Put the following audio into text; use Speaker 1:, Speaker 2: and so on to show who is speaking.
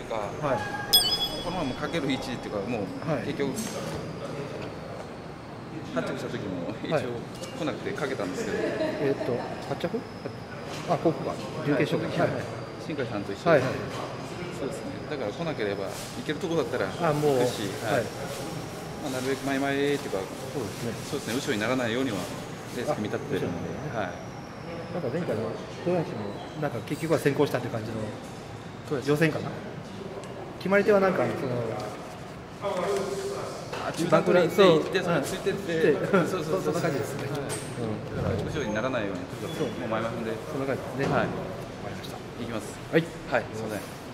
Speaker 1: か、
Speaker 2: はい、
Speaker 1: このままかける位置っていうか、もう、結局、発着した時も一応来なくてかけたんですけど、
Speaker 2: 発着あ、ここか、準決勝の時、
Speaker 1: 新海さんと一緒に、そうですね、だから来なければ、行けるところだったら行くし、なるべく前々っていうか、そうですね、後ろにならないようには、レース組み立ててるので、
Speaker 2: なんか前回の豊橋も、なんか結局は先行したって感じの予選かな、決まり手はなんか、
Speaker 1: 中段取りに行って、それついてって、
Speaker 2: そんな感じですね。
Speaker 1: 後ろにならないように、もう前々で、
Speaker 2: そんな感じですね。
Speaker 1: はい、
Speaker 2: わかりました。
Speaker 1: 行きます。
Speaker 2: はい、
Speaker 1: はい、すみません。